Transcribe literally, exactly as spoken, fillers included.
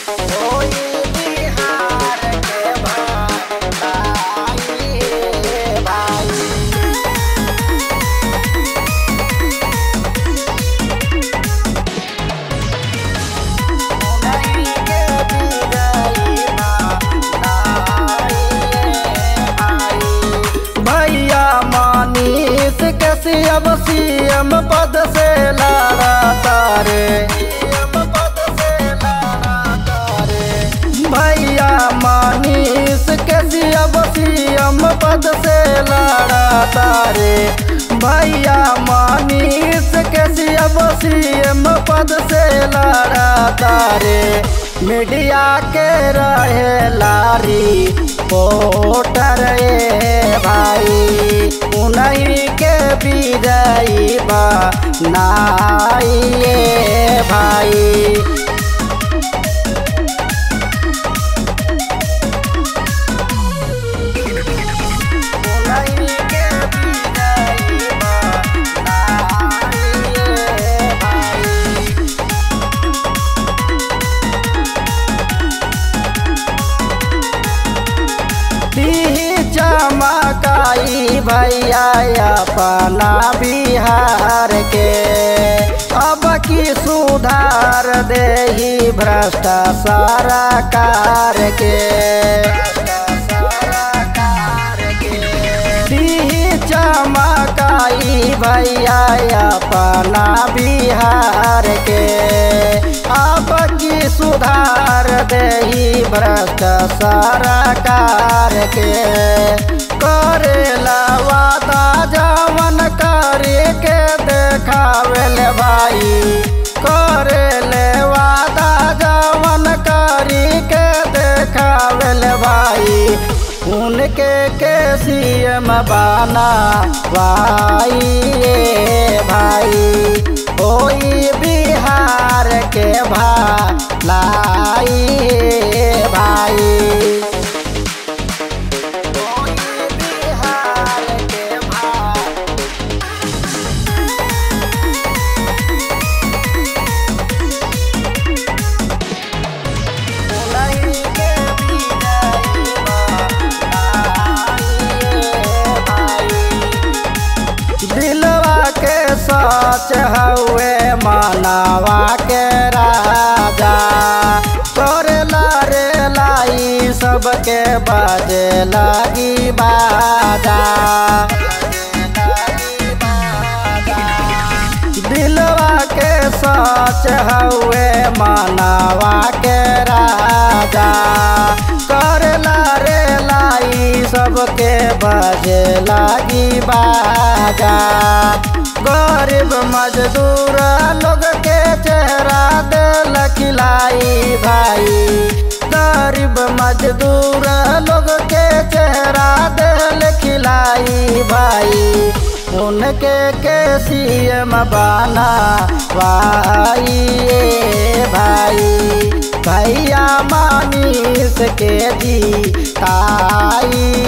अब सीएम पद से लड़ा तारे भैया मनीष के अब सीएम पद से लड़ा तारे भैया मनीष के अब सीएम पद से लड़ा तारे मीडिया के रहे लारी पोटर ए भाई उन्हीं के विजयी बनाइए भाई। चमकाई भैया अपना बिहार के अब की सुधार दे ही भ्रष्टाचार कार के चमकाई भैया अपना बिहार के अब की सुधार दे ही भ्रष्टाचार कार के करेला वादा जवन करे के देखावेल भाई करेले वादा जवन करी के देखावेल भाई उनके के सीएम बना भाई भाई कोई बिहार के भलाई भाई। सच हुए मानवा के राजा करेला रे लाई सबके बाजे लगी बाजा दिलवा के सच हुए मानवा के राजा करेला रे लाई सबके बाजे लगी बाजा गरीब मजदूर लोग के चेहरा दिल खिलाई भाई गरीब मजदूर लोग के चेहरा दिल खिलाई भाई उनके के सीएम बना भाई भाई भैया मनीष के जीताई